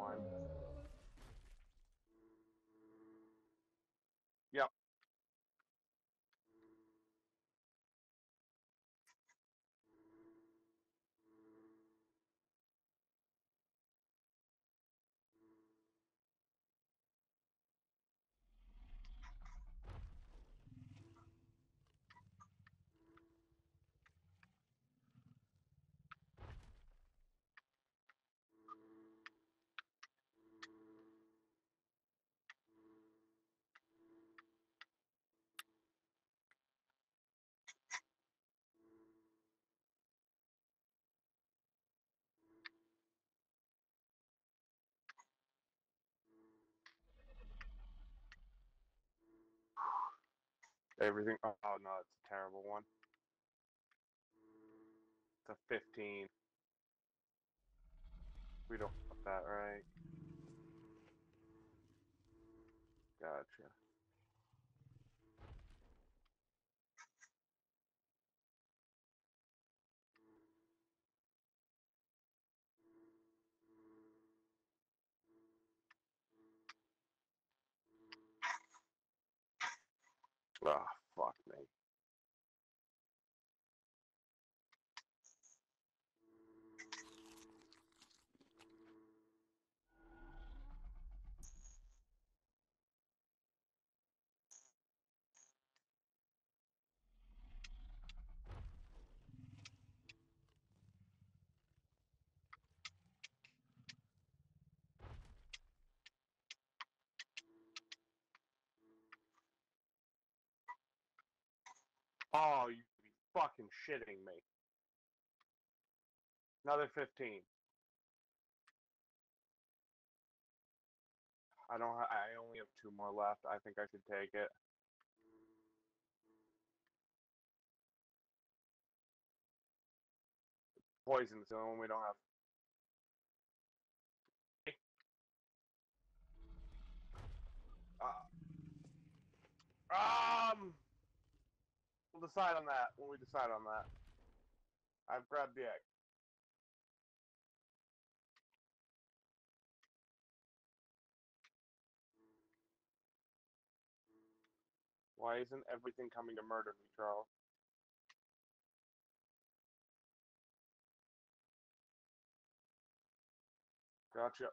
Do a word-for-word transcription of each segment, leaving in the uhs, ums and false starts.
fine. Yep. Everything. Oh no, it's a terrible one. It's a fifteen. We don't want that, right? Gotcha. Ah, fuck me. Oh, you be fucking shitting me. Another fifteen. I don't. Ha I only have two more left. I think I should take it. Poison's the only one we don't have. Uh, um, we'll decide on that when we decide on that. I've grabbed the egg. Why isn't everything coming to murder me, Charles? Gotcha.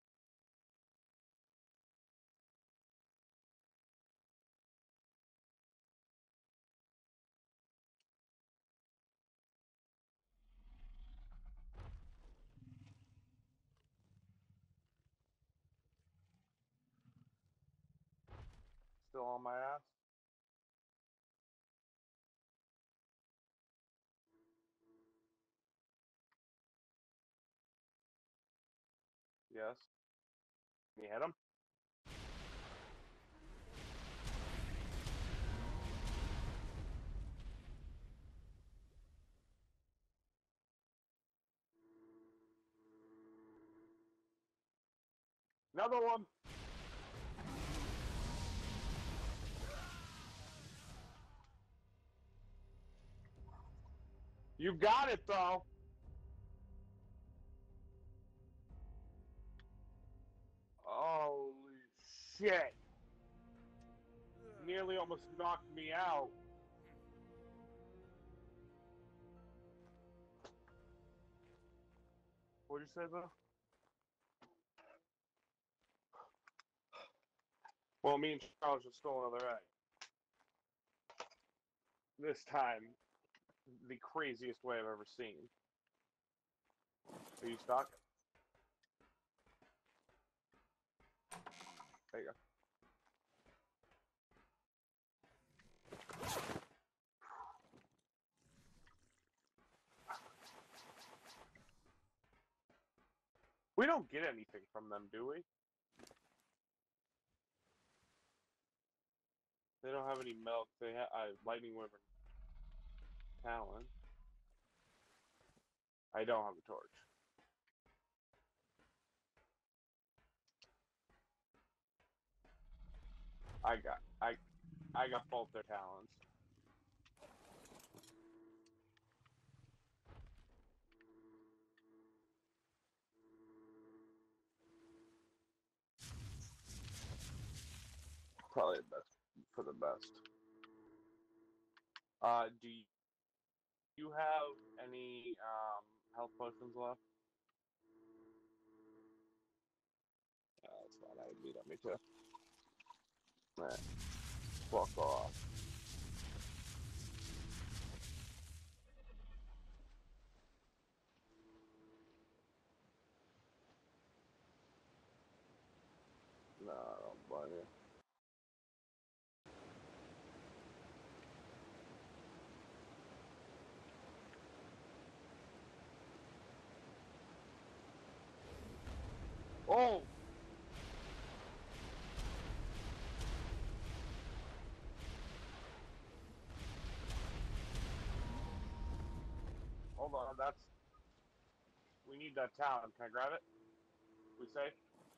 Still on my ass? Yes. Can you hit him? Another one! You got it, though! Holy shit! Nearly almost knocked me out. What'd you say, though? Well, me and Charles just stole another egg. This time, the craziest way I've ever seen. Are you stuck? There you go. We don't get anything from them, do we? They don't have any milk. They have uh, lightning wyvern talon. I don't have a torch. I got I I got both their talons. Probably best for the best. Uh, do you, you have any um health potions left? Uh, that's fine. I would beat up me too. Alright. Fuck off. No, I don't blame you. Oh! Hold on, that's... We need that town. Can I grab it? We safe?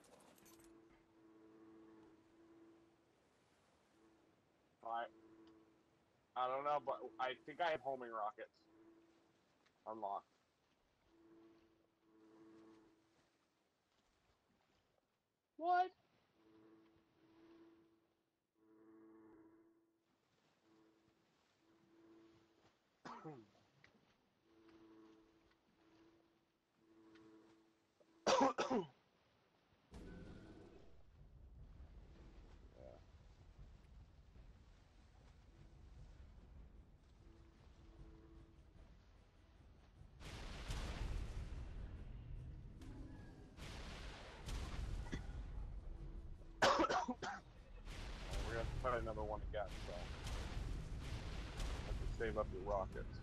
Alright. I don't know, but I think I have homing rockets. Unlocked. What? We're gonna have to fight another one again, so have to save up your rockets.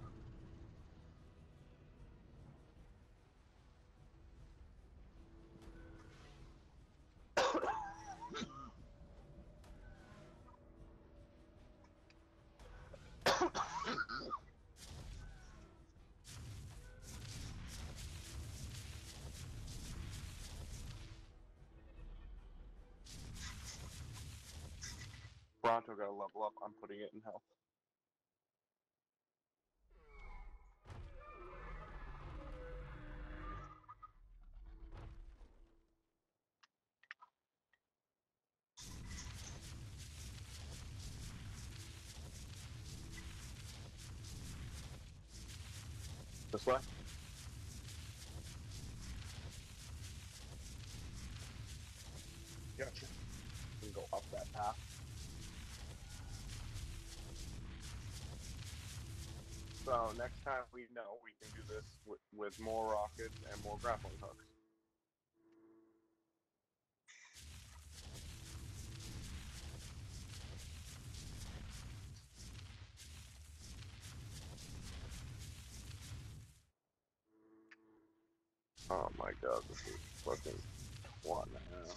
Bronto got to level up. I'm putting it in health. This way? Gotcha. We can go up that path. So next time we know we can do this with, with more rockets and more grappling hooks. Oh my god, this is fucking one now.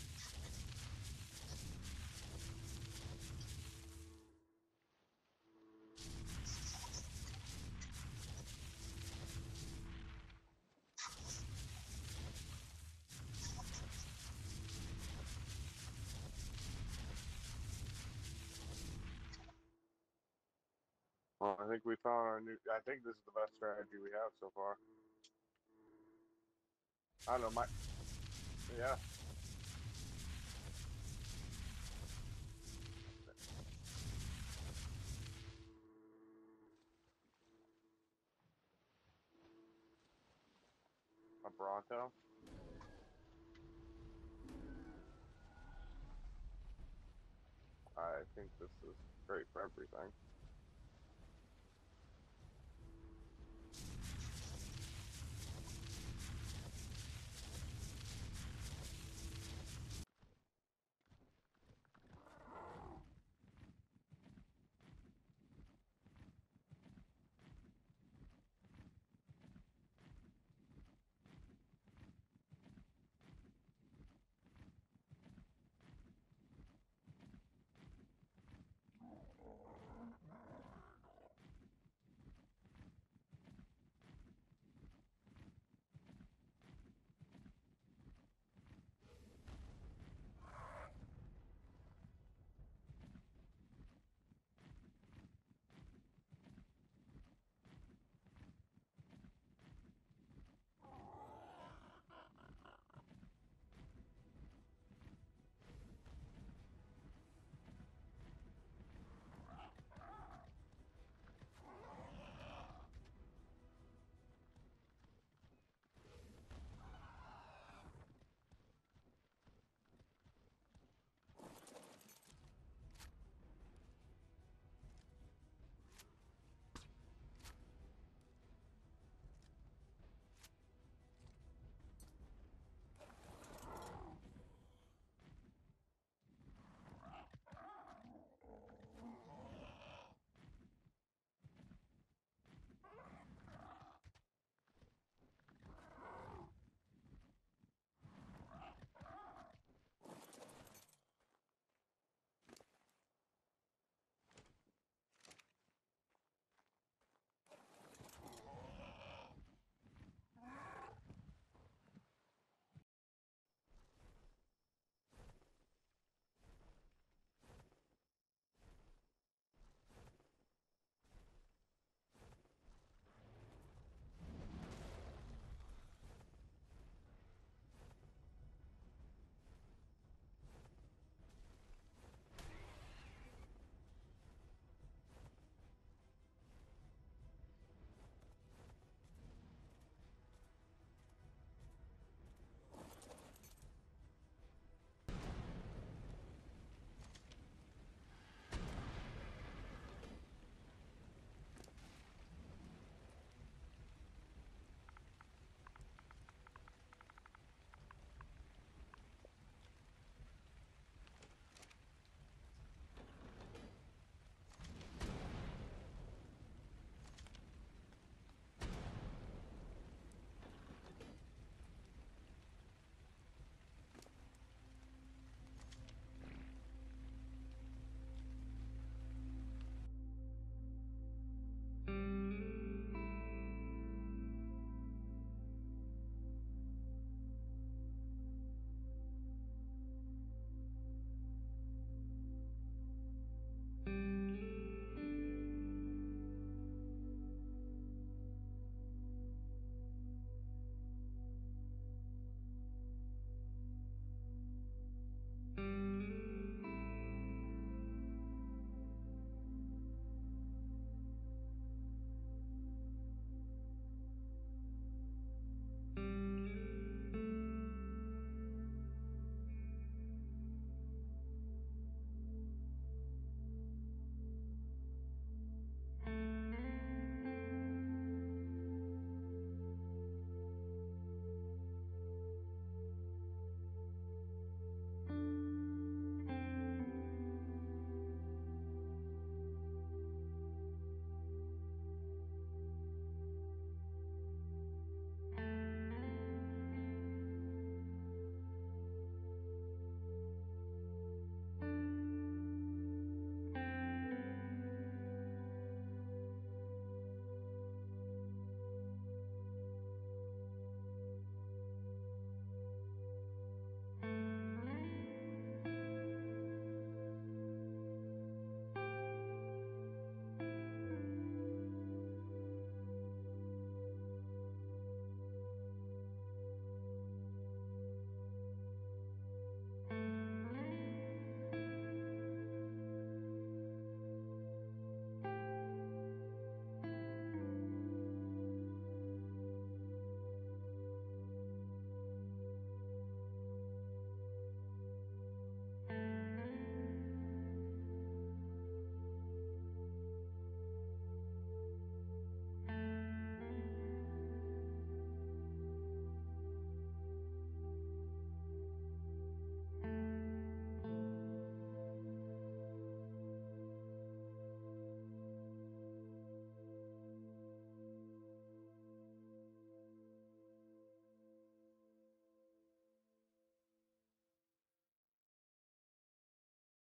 Well, I think we found our new. I think this is the best strategy we have so far. I don't know, my. Yeah. A Bronto. I think this is great for everything.